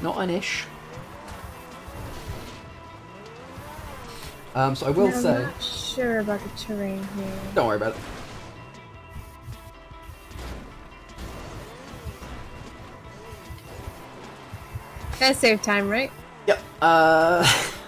not an ish. So I will say... I'm not sure about the terrain here. Don't worry about it. Gotta save time, right? Yep.